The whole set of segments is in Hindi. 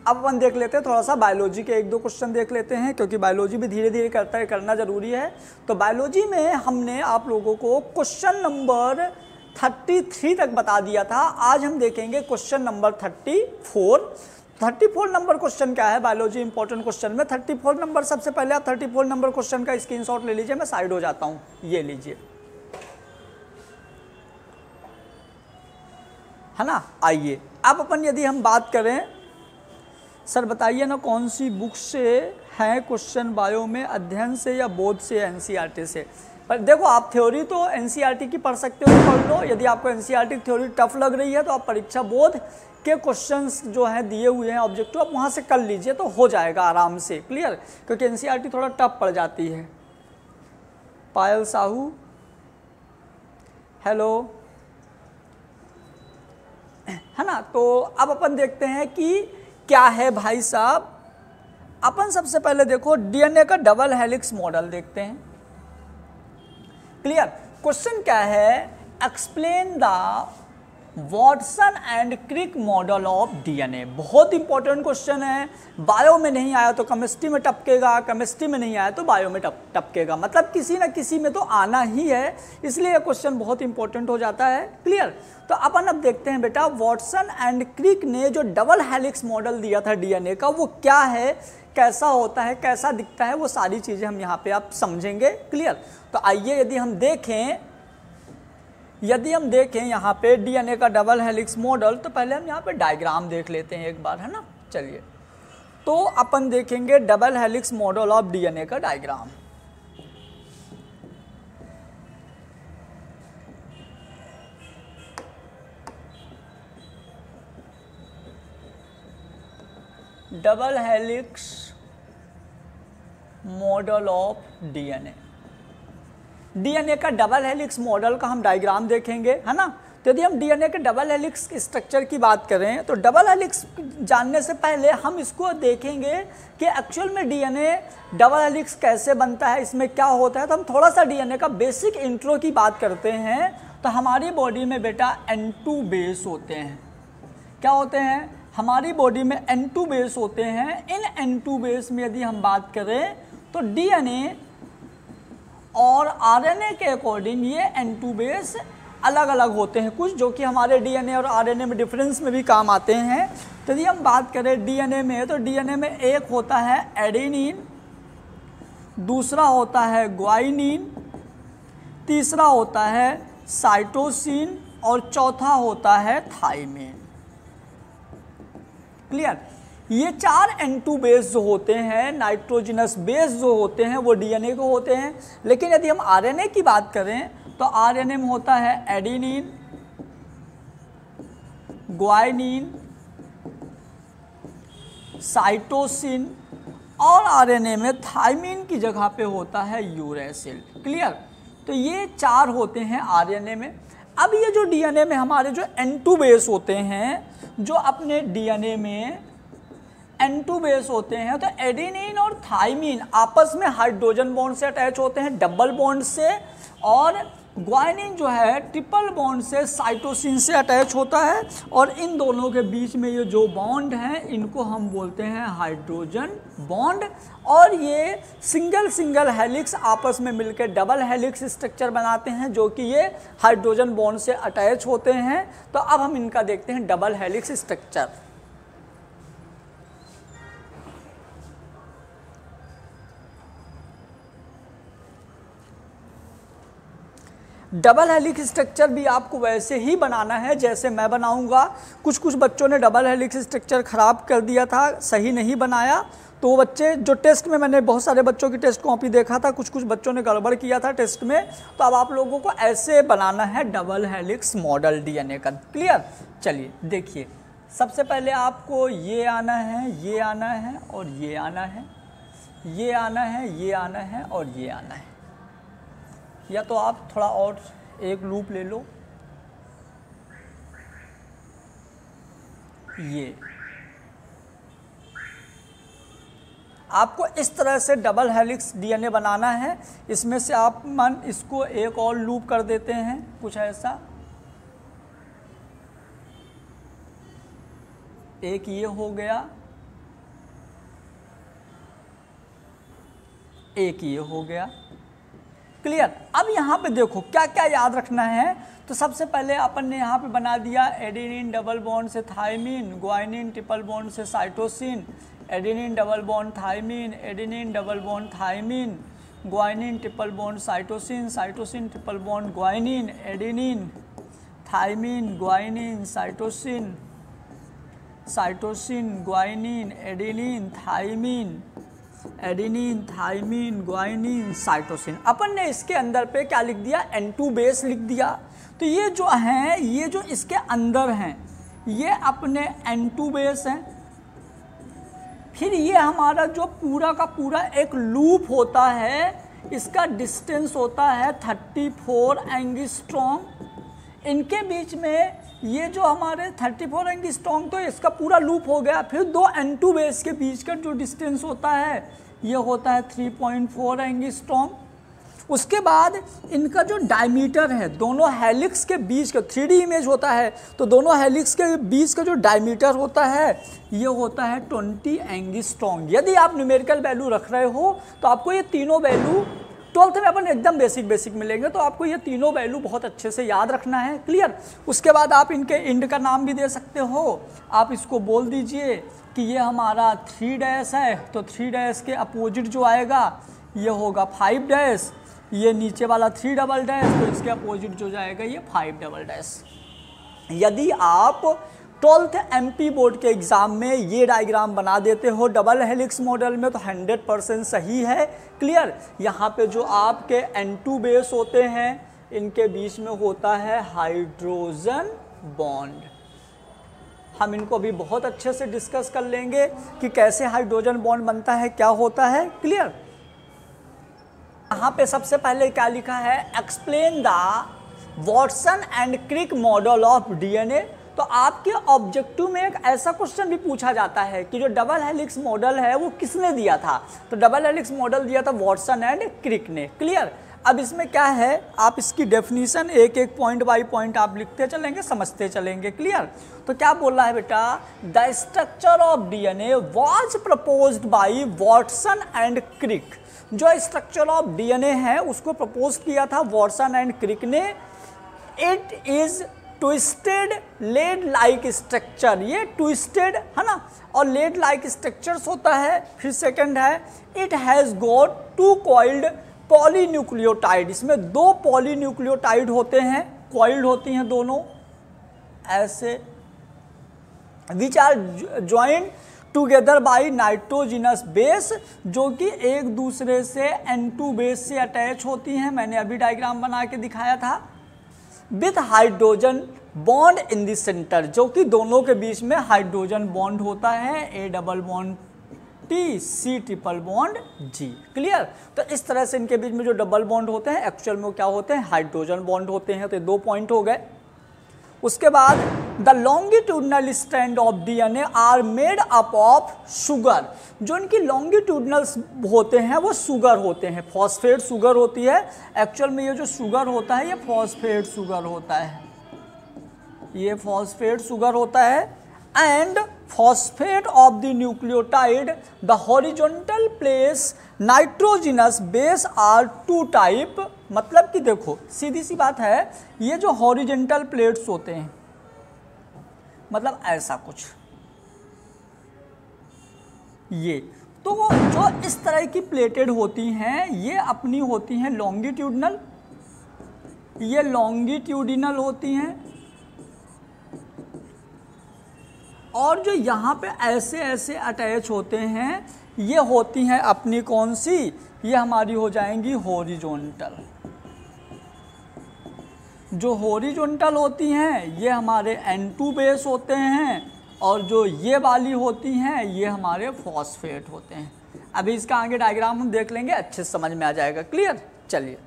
अब अपन देख लेते हैं थोड़ा सा बायोलॉजी के 1-2 क्वेश्चन देख लेते हैं, क्योंकि बायोलॉजी भी धीरे धीरे करना जरूरी है। तो बायोलॉजी में हमने आप लोगों को क्वेश्चन नंबर 33 तक बता दिया था। आज हम देखेंगे क्वेश्चन नंबर 34 नंबर क्वेश्चन क्या है बायोलॉजी इंपॉर्टेंट क्वेश्चन में। 34 नंबर, सबसे पहले आप 34 नंबर क्वेश्चन का स्क्रीनशॉट ले लीजिए, मैं साइड हो जाता हूं, ये लीजिए, है ना। आइए अब अपन यदि हम बात करें, सर बताइए ना कौन सी बुक से है क्वेश्चन बायो में, अध्ययन से या बोध से, एनसीईआरटी से। पर देखो आप थ्योरी तो एनसीईआरटी की पढ़ सकते हो, पढ़ लो। यदि आपको एनसीईआरटी की थ्योरी टफ लग रही है तो आप परीक्षा बोध के क्वेश्चंस जो हैं दिए हुए हैं ऑब्जेक्टिव, आप वहाँ से कर लीजिए तो हो जाएगा आराम से क्लियर, क्योंकि एनसीईआरटी थोड़ा टफ पड़ जाती है। पायल साहू हेलो, है ना। तो अब अपन देखते हैं कि क्या है भाई साहब। अपन सबसे पहले देखो डीएनए का डबल हेलिक्स मॉडल देखते हैं, क्लियर। क्वेश्चन क्या है, explain the Watson and Crick model of DNA. बहुत इंपॉर्टेंट क्वेश्चन है, बायो में नहीं आया तो केमिस्ट्री में टपकेगा, केमिस्ट्री में नहीं आया तो बायो में टपकेगा, मतलब किसी ना किसी में तो आना ही है, इसलिए यह क्वेश्चन बहुत इंपॉर्टेंट हो जाता है, क्लियर। तो अपन अब देखते हैं बेटा, वॉटसन एंड क्रिक ने जो डबल हेलिक्स मॉडल दिया था डीएनए का, वो क्या है, कैसा होता है, कैसा दिखता है, वो सारी चीजें हम यहाँ पे आप समझेंगे, क्लियर। तो आइए यदि हम देखें यहाँ पे डीएनए का डबल हेलिक्स मॉडल, तो पहले हम यहाँ पे डायग्राम देख लेते हैं एक बार, है ना। चलिए तो अपन देखेंगे double helix model of DNA का diagram. Double helix model of DNA, DNA का डबल हेलिक्स मॉडल का हम डायग्राम देखेंगे, है ना। तो यदि हम डीएनए के डबल हेलिक्स स्ट्रक्चर की बात करें तो डबल हेलिक्स जानने से पहले हम इसको देखेंगे कि एक्चुअल में डीएनए डबल हेलिक्स कैसे बनता है, इसमें क्या होता है। तो हम थोड़ा सा डीएनए का बेसिक इंट्रो की बात करते हैं। तो हमारी बॉडी में बेटा N2 बेस होते हैं, क्या होते हैं, हमारी बॉडी में N2 बेस होते हैं। इन N2 बेस में यदि हम बात करें तो डीएनए और आरएनए के अकॉर्डिंग ये N2 बेस अलग अलग होते हैं कुछ, जो कि हमारे डीएनए और आरएनए में डिफरेंस में भी काम आते हैं। तो यदि हम बात करें डीएनए में, तो डीएनए में एक होता है एडेनिन, दूसरा होता है ग्वाइनिन, तीसरा होता है साइटोसिन और चौथा होता है थाइमिन, क्लियर। ये 4 N2 बेस जो होते हैं, नाइट्रोजनस बेस जो होते हैं, वो डीएनए को होते हैं। लेकिन यदि हम आरएनए की बात करें तो आरएनए में होता है एडेनिन, ग्वाइनिन, साइटोसिन और आरएनए में थाइमिन की जगह पे होता है यूरेसिल, क्लियर। तो ये 4 होते हैं आरएनए में। अब ये जो डीएनए में हमारे जो N2 बेस होते हैं, जो अपने डीएनए में N2 बेस होते हैं, तो एडेनिन और थाइमिन आपस में हाइड्रोजन बॉन्ड से अटैच होते हैं, डबल बॉन्ड से, और ग्वाइनिन जो है ट्रिपल बॉन्ड से साइटोसिन से अटैच होता है। और इन दोनों के बीच में ये जो बॉन्ड हैं, इनको हम बोलते हैं हाइड्रोजन बॉन्ड। और ये सिंगल हेलिक्स आपस में मिलकर डबल हेलिक्स स्ट्रक्चर बनाते हैं, जो कि ये हाइड्रोजन बॉन्ड से अटैच होते हैं। तो अब हम इनका देखते हैं double helix structure. Double helix structure भी आपको वैसे ही बनाना है जैसे मैं बनाऊंगा। कुछ बच्चों ने डबल हेलिक्स स्ट्रक्चर खराब कर दिया था, सही नहीं बनाया। तो बच्चे जो टेस्ट में, मैंने बहुत सारे बच्चों की टेस्ट कॉपी देखा था, कुछ बच्चों ने गड़बड़ किया था टेस्ट में। तो अब आप लोगों को ऐसे बनाना है डबल हेलिक्स मॉडल डीएनए का, क्लियर। चलिए देखिए, सबसे पहले आपको ये आना है, ये आना है और ये आना है, ये आना है, ये आना है और ये आना है। या तो आप थोड़ा और एक लूप ले लो, ये आपको इस तरह से डबल हेलिक्स डीएनए बनाना है। इसमें से आप इसको एक और लूप कर देते हैं, कुछ ऐसा। एक ये हो गया, एक ये हो गया। क्लियर। अब यहाँ पे देखो क्या क्या याद रखना है। तो सबसे पहले अपन ने यहाँ पे बना दिया एडेनिन डबल बॉन्ड से थायमिन, ग्वाइनिन ट्रिपल बॉन्ड से cytosine, adenine double bond thymine, adenine double bond thymine, guanine triple bond cytosine, cytosine triple bond guanine, adenine thymine guanine cytosine, cytosine guanine adenine thymine, adenine thymine guanine cytosine. अपन ने इसके अंदर पे क्या लिख दिया, N2 बेस लिख दिया। तो ये जो हैं, ये जो इसके अंदर हैं, ये अपने N2 बेस हैं। फिर ये हमारा जो पूरा का पूरा एक लूप होता है, इसका डिस्टेंस होता है 34 एंगस्ट्रॉम। इनके बीच में ये जो हमारे 34 एंगस्ट्रॉम, तो इसका पूरा लूप हो गया। फिर दो N2 बेस के बीच का जो डिस्टेंस होता है, ये होता है 3.4 एंगस्ट्रॉम। उसके बाद इनका जो डायमीटर है, दोनों हेलिक्स के बीच का 3D इमेज होता है, तो दोनों हेलिक्स के बीच का जो डायमीटर होता है, ये होता है 20 एंगस्ट्रॉम। यदि आप न्यूमेरिकल वैल्यू रख रहे हो तो आपको ये तीनों वैल्यू 12th में अपन एकदम बेसिक मिलेंगे, तो आपको ये तीनों वैल्यू बहुत अच्छे से याद रखना है। क्लियर। उसके बाद आप इनके इंड का नाम भी दे सकते हो। आप इसको बोल दीजिए कि ये हमारा 3' है, तो 3' के अपोजिट जो आएगा ये होगा 5'। ये नीचे वाला 3", तो इसके अपोजिट जो जाएगा ये 5". यदि आप 12th MP बोर्ड के एग्ज़ाम में ये डायग्राम बना देते हो डबल हेलिक्स मॉडल में, तो 100% सही है। क्लियर। यहाँ पे जो आपके N2 बेस होते हैं, इनके बीच में होता है हाइड्रोजन बॉन्ड। हम इनको भी बहुत अच्छे से डिस्कस कर लेंगे कि कैसे हाइड्रोजन बॉन्ड बनता है, क्या होता है। क्लियर। यहाँ पे सबसे पहले क्या लिखा है, explain the Watson and Crick model of DNA। तो आपके ऑब्जेक्टिव में एक ऐसा क्वेश्चन भी पूछा जाता है कि जो डबल हेलिक्स मॉडल है वो किसने दिया था। तो डबल हेलिक्स मॉडल दिया था वॉटसन एंड क्रिक ने। क्लियर। अब इसमें क्या है, आप इसकी डेफिनेशन एक एक पॉइंट बाय पॉइंट आप लिखते चलेंगे, समझते चलेंगे। क्लियर। तो क्या बोल रहा है बेटा, the structure of DNA was proposed by Watson and Crick. जो स्ट्रक्चर ऑफ DNA है उसको प्रपोज किया था वॉटसन एंड क्रिक ने। It is twisted ladder like structure, ये ट्विस्टेड है ना, और लेड लाइक स्ट्रक्चर्स होता है। फिर सेकंड है, it has got 2 coiled polynucleotide. इसमें 2 पॉलीन्यूक्लियोटाइड होते हैं, कॉइल्ड होती हैं दोनों ऐसे, which are joint together by nitrogenous base, जो कि एक दूसरे से N2 बेस से अटैच होती हैं। मैंने अभी डायग्राम बना के दिखाया था। With hydrogen bond in the centre, जो कि दोनों के बीच में हाइड्रोजन बॉन्ड होता है, A double bond T C triple bond G। Clear. तो इस तरह से इनके बीच में जो डबल बॉन्ड होते हैं एक्चुअल में क्या होते हैं, हाइड्रोजन बॉन्ड होते हैं। तो ये 2 पॉइंट हो गए। उसके बाद the longitudinal strand of DNA are made up of sugar. जो इनकी लॉन्गिट्यूडनल्स होते हैं वो शुगर होते हैं, फॉस्फेट शुगर होती है। एक्चुअल में ये जो शुगर होता है ये फॉस्फेट शुगर होता है, ये फॉस्फेट शुगर होता है। And phosphate of the nucleotide the horizontal place nitrogenous base are 2 type. मतलब कि देखो सीधी सी बात है, ये जो हॉरिजॉन्टल प्लेट्स होते हैं, मतलब ऐसा कुछ, ये तो वो जो इस तरह की प्लेटेड होती हैं, ये अपनी होती हैं लॉन्गिट्यूडनल, ये लॉन्गिट्यूडिनल होती हैं। और जो यहाँ पे ऐसे ऐसे अटैच होते हैं, ये होती हैं अपनी कौन सी, ये हमारी हो जाएंगी हॉरिजॉन्टल। जो हॉरिजॉन्टल होती हैं ये हमारे N2 बेस होते हैं, और जो ये वाली होती हैं ये हमारे फॉस्फेट होते हैं। अभी इसका आगे डायग्राम हम देख लेंगे, अच्छे से समझ में आ जाएगा। क्लियर। चलिए,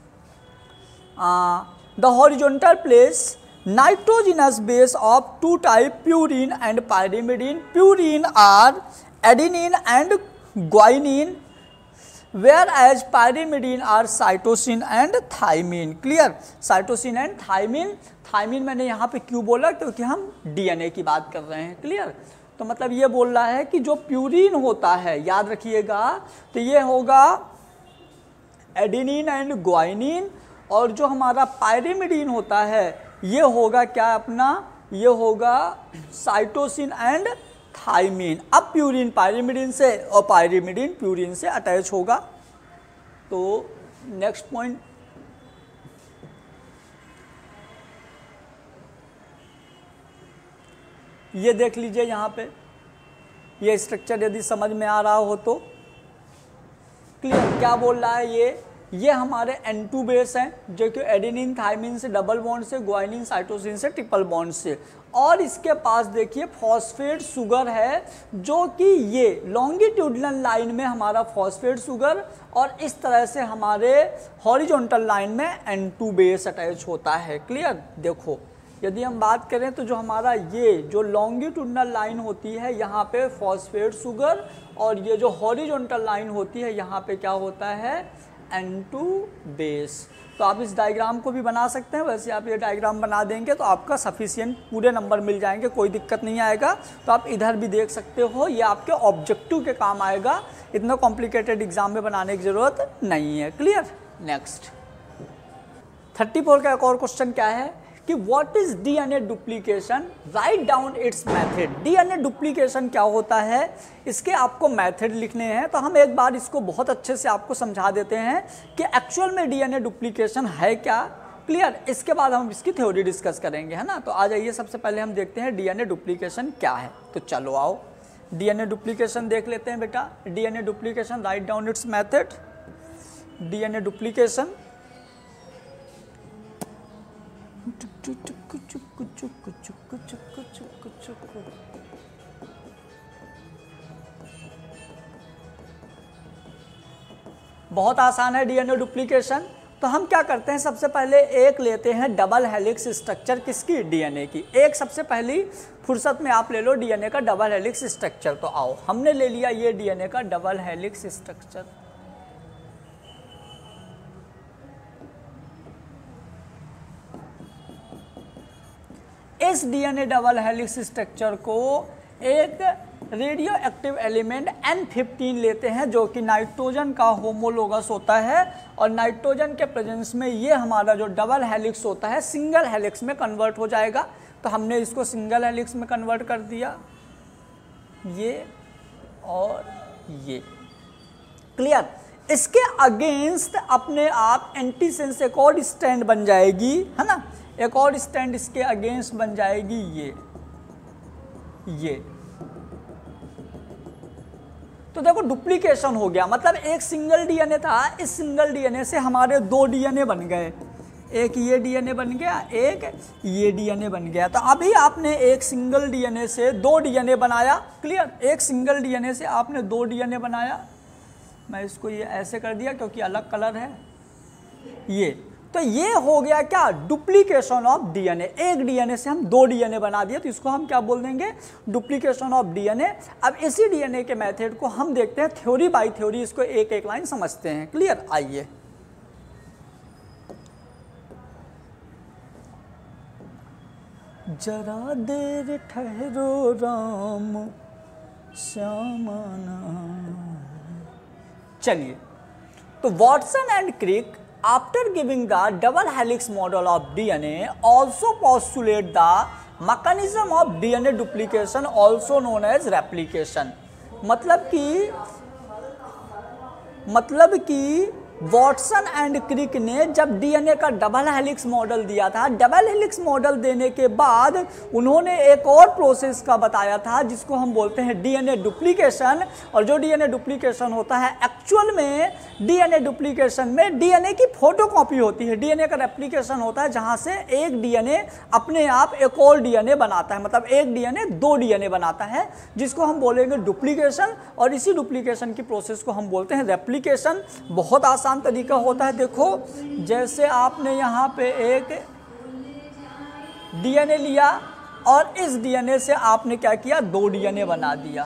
the horizontal place nitrogenous base of 2 type purine and pyrimidine. Purine are adenine and guanine, whereas pyrimidine are cytosine and thymine. Clear. cytosine and thymine. Thymine मैंने यहाँ पे क्यों बोला, क्योंकि हम DNA की बात कर रहे हैं। क्लियर। तो मतलब ये बोल रहा है कि जो प्यूरिन होता है, याद रखिएगा, तो ये होगा एडेनिन एंड ग्वाइनिन, और जो हमारा पायरिमिडीन होता है ये होगा क्या अपना, ये होगा साइटोसिन एंड थाइमिन। अब प्यूरिन पायरिमिडीन से और पायरिमिडीन प्यूरिन से अटैच होगा। तो नेक्स्ट पॉइंट, ये देख लीजिए यहाँ पे, ये स्ट्रक्चर यदि समझ में आ रहा हो तो क्लियर। क्या बोल रहा है ये हमारे N2 बेस हैं जो कि एडेनिन थाइमिन से डबल बॉन्ड से, ग्वाइनिन साइटोसिन से ट्रिपल बॉन्ड से, और इसके पास देखिए फॉस्फेट शुगर है जो कि ये लॉन्गिट्यूडनल लाइन में हमारा फॉस्फेट शुगर, और इस तरह से हमारे हॉरिजॉन्टल लाइन में N2 बेस अटैच होता है। क्लियर। देखो यदि हम बात करें तो जो हमारा ये जो लॉन्गिट्यूडनल लाइन होती है यहाँ पे फॉस्फेट शुगर, और ये जो हॉरिजॉन्टल लाइन होती है यहाँ पे क्या होता है, N2 बेस। तो आप इस डायग्राम को भी बना सकते हैं, वैसे आप ये डायग्राम बना देंगे तो आपका सफिशिएंट पूरे नंबर मिल जाएंगे, कोई दिक्कत नहीं आएगा। तो आप इधर भी देख सकते हो, ये आपके ऑब्जेक्टिव के काम आएगा, इतना कॉम्प्लिकेटेड एग्जाम में बनाने की ज़रूरत नहीं है। क्लियर। नेक्स्ट 34 का एक और क्वेश्चन क्या है कि what is DNA duplication, write down its method. DNA duplication क्या होता है, इसके आपको मेथड लिखने हैं। तो हम एक बार इसको बहुत अच्छे से आपको समझा देते हैं कि एक्चुअल में डीएनए डुप्लीकेशन है क्या। क्लियर। इसके बाद हम इसकी थ्योरी डिस्कस करेंगे, है ना। तो आ जाइए, सबसे पहले हम देखते हैं डीएनए डुप्लीकेशन क्या है। तो चलो आओ डीएनए डुप्लीकेशन देख लेते हैं बेटा। DNA duplication, write down its method. DNA duplication बहुत आसान है डीएनए डुप्लीकेशन। तो हम क्या करते हैं, सबसे पहले एक लेते हैं डबल हेलिक्स स्ट्रक्चर किसकी, डीएनए की। एक सबसे पहली फुर्सत में आप ले लो डीएनए का डबल हेलिक्स स्ट्रक्चर। तो आओ, हमने ले लिया ये डीएनए का डबल हेलिक्स स्ट्रक्चर। इस डीएनए डबल हेलिक्स स्ट्रक्चर को एक रेडियो एक्टिव एलिमेंट N15 लेते हैं जो कि नाइट्रोजन का होमोलोगस होता है, और नाइट्रोजन के प्रेजेंस में ये हमारा जो डबल हेलिक्स होता है सिंगल हेलिक्स में कन्वर्ट हो जाएगा। तो हमने इसको सिंगल हेलिक्स में कन्वर्ट कर दिया, ये और ये। क्लियर। इसके अगेंस्ट अपने आप एंटीसेंस एक और स्टैंड बन जाएगी, है ना, एक और स्टैंड इसके अगेंस्ट बन जाएगी ये। तो देखो डुप्लीकेशन हो गया, मतलब एक सिंगल डीएनए था, इस सिंगल डीएनए से हमारे दो डीएनए बन गए, एक ये डीएनए बन गया, एक ये डीएनए बन गया। तो अभी आपने एक सिंगल डीएनए से दो डीएनए बनाया। क्लियर। एक सिंगल डीएनए से आपने दो डीएनए बनाया। मैं इसको ये ऐसे कर दिया क्योंकि अलग कलर है ये। तो ये हो गया क्या, डुप्लीकेशन ऑफ डीएनए। एक डीएनए से हम दो डीएनए बना दिया, तो इसको हम क्या बोल देंगे, डुप्लीकेशन ऑफ डीएनए। अब इसी डीएनए के मेथड को हम देखते हैं थ्योरी बाय थ्योरी, इसको एक एक लाइन समझते हैं। क्लियर। आइए, जरा देर ठहरो राम श्यामाना। चलिए, तो Watson and Crick after giving the double helix model of DNA also postulate the mechanism of DNA duplication also known as replication। मतलब कि वॉटसन एंड क्रिक ने जब डीएनए का डबल हेलिक्स मॉडल दिया था, डबल हेलिक्स मॉडल देने के बाद उन्होंने एक और प्रोसेस का बताया था जिसको हम बोलते हैं डीएनए डुप्लीकेशन। और जो डीएनए डुप्लीकेशन होता है, एक्चुअल में डीएनए डुप्लीकेशन में डीएनए की फोटोकॉपी होती है, डीएनए का रेप्लिकेशन होता है जहां से एक डीएनए अपने आप एक और डीएनए बनाता है, मतलब एक डीएनए दो डीएनए बनाता है, जिसको हम बोलेंगे डुप्लीकेशन। और इसी डुप्लीकेशन की प्रोसेस को हम बोलते हैं रेप्लिकेशन। बहुत आसान तरीका होता है। देखो, जैसे आपने यहाँ पे एक डीएनए लिया और इस डीएनए से आपने क्या किया, दो डीएनए बना दिया।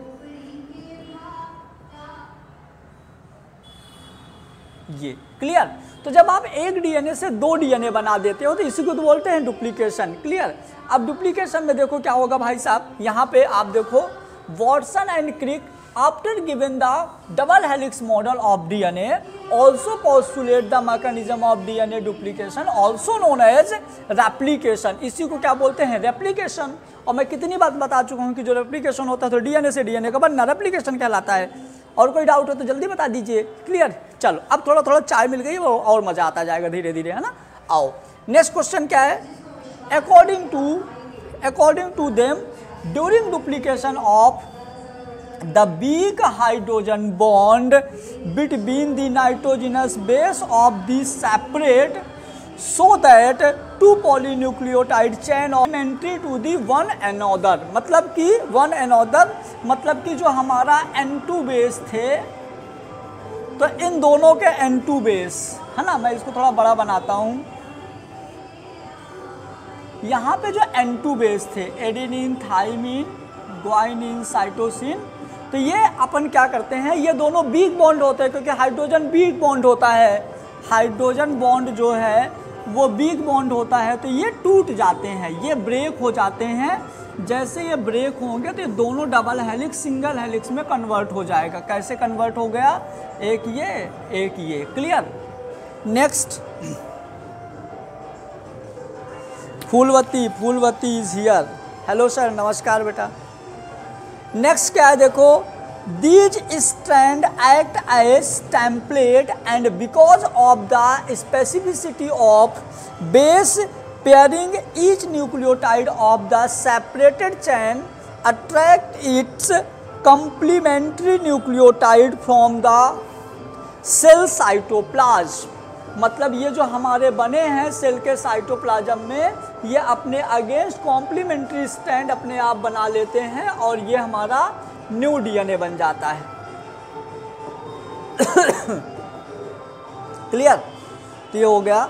ये क्लियर। तो जब आप एक डीएनए से दो डीएनए बना देते हो तो इसी को तो बोलते हैं डुप्लीकेशन। क्लियर। अब डुप्लीकेशन में देखो क्या होगा भाई साहब, यहाँ पे आप देखो Watson and Crick after given the double helix model of DNA also postulate the mechanism of DNA duplication also known as replication। इसी को क्या बोलते हैं? रेप्लिकेशन। और मैं कितनी बात बता चुका हूँ कि जो रेप्लिकेशन होता है तो डीएनए से डीएनए का बनना रेप्लिकेशन कहलाता है। और कोई डाउट हो तो जल्दी बता दीजिए। क्लियर? चलो अब थोड़ा थोड़ा चाय मिल गई वो और मज़ा आता जाएगा धीरे धीरे, है ना। आओ नेक्स्ट क्वेश्चन क्या है? According to them during duplication of the weak hydrogen bond between the nitrogenous base of the separate so that two polynucleotide chain of entry to the one another। मतलब कि one another मतलब कि जो हमारा N2 बेस थे तो इन दोनों के N2 बेस, है ना। मैं इसको थोड़ा बड़ा बनाता हूँ। यहाँ पे जो N2 बेस थे एडेनिन, थाइमिन, ग्वाइनिन, साइटोसिन, तो ये अपन क्या करते हैं, ये दोनों वीक बॉन्ड होते हैं क्योंकि हाइड्रोजन वीक बॉन्ड होता है। हाइड्रोजन बॉन्ड जो है वो वीक बॉन्ड होता है तो ये टूट जाते हैं, ये ब्रेक हो जाते हैं। जैसे ये ब्रेक होंगे तो ये दोनों डबल हेलिक्स सिंगल हेलिक्स में कन्वर्ट हो जाएगा। कैसे कन्वर्ट हो गया? एक ये। Clear? Next, Phoolwati is here. Hello sir, नमस्कार बेटा। नेक्स्ट क्या है देखो, these strand act as template and because of the specificity of base pairing each nucleotide of the separated chain attract its complementary nucleotide from the cell cytoplasm. मतलब ये जो हमारे बने हैं सेल के साइटोप्लाज्म में, ये अपने अगेंस्ट कॉम्प्लीमेंट्री स्टैंड अपने आप बना लेते हैं और ये हमारा न्यू डीएनए बन जाता है। क्लियर? तो ये हो गया।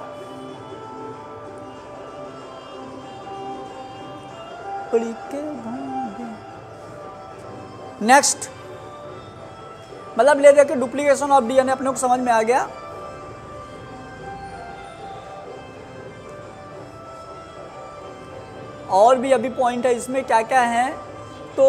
नेक्स्ट, मतलब ले दे के डुप्लीकेशन ऑफ डीएनए अपने को समझ में आ गया। और भी अभी पॉइंट है इसमें, क्या क्या है तो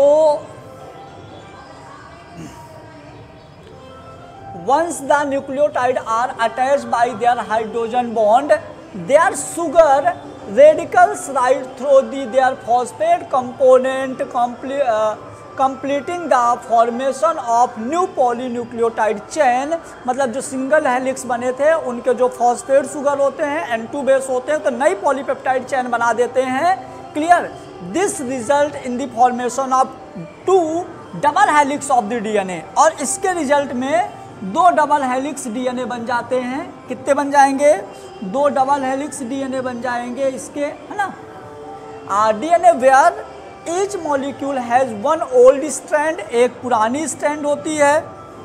once the nucleotide are attached by their hydrogen bond, their sugar radicals ride through their phosphate component, completing the formation of new polynucleotide chain। मतलब जो सिंगल हेलिक्स बने थे उनके जो फॉस्फेट शुगर होते हैं N2 बेस होते हैं तो नई पॉलीपेप्टाइड चेन बना देते हैं। Clear? This result in the formation of 2 double helix of the DNA. और इसके रिजल्ट में 2 डबल हेलिक्स डीएनए बन जाते हैं। कितने बन जाएंगे? 2 डबल हेलिक्स डीएनए बन जाएंगे इसके, है ना। DNA where each molecule has 1 old strand, एक पुरानी स्ट्रैंड होती है,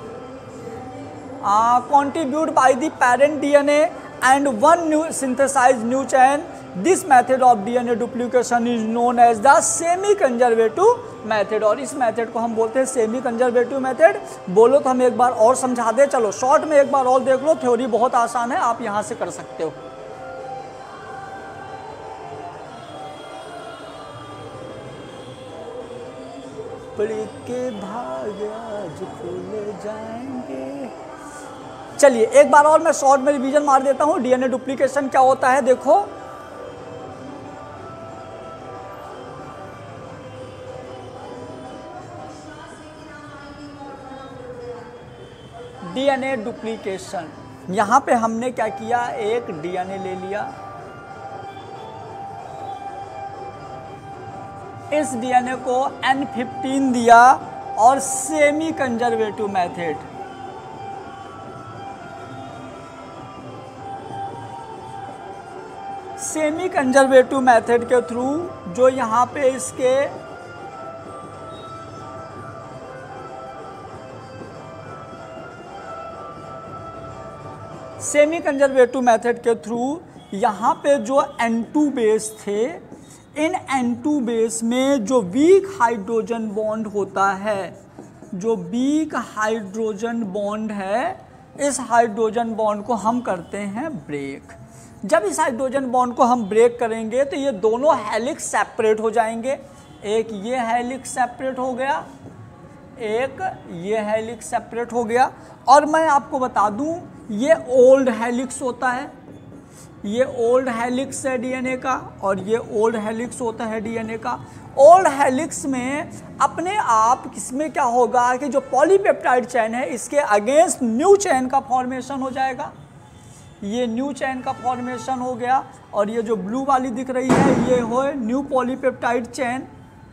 contribute by the parent DNA and 1 new synthesized new chain। This method of DNA duplication is known as the semi conservative method। और इस मेथड को हम बोलते हैं सेमी कंजर्वेटिव मेथड। बोलो तो हम एक बार और समझा दें। चलो शॉर्ट में एक बार और देख लो, थ्योरी बहुत आसान है, आप यहां से कर सकते हो। पढ़ के भाग आज खुल जाएंगे। चलिए एक बार और मैं शॉर्ट में रिवीजन मार देता हूं। डीएनए डुप्लीकेशन क्या होता है देखो, डीएनए डुप्लीकेशन, यहाँ पे हमने क्या किया, एक डीएनए ले लिया, इस डीएनए को N15 दिया और semi conservative method, semi conservative method के थ्रू जो यहाँ पे इसके सेमी कंजर्वेटिव मेथड के थ्रू यहाँ पे जो N2 बेस थे, इन N2 बेस में जो वीक हाइड्रोजन बॉन्ड होता है, जो वीक हाइड्रोजन बॉन्ड है, इस हाइड्रोजन बॉन्ड को हम करते हैं ब्रेक। जब इस हाइड्रोजन बॉन्ड को हम ब्रेक करेंगे तो ये दोनों हेलिक्स सेपरेट हो जाएंगे। एक ये हेलिक्स सेपरेट हो गया, एक ये हेलिक्स सेपरेट हो गया। और मैं आपको बता दूं ये ओल्ड हेलिक्स होता है, ये ओल्ड हेलिक्स है डीएनए का, और ये ओल्ड हेलिक्स होता है डीएनए का। ओल्ड हेलिक्स में अपने आप इसमें क्या होगा कि जो पॉलीपेप्टाइड चेन है इसके अगेंस्ट न्यू चेन का फॉर्मेशन हो जाएगा, ये न्यू चेन का फॉर्मेशन हो गया। और ये जो ब्लू वाली दिख रही है ये हो न्यू पॉलीपेप्टाइड चेन,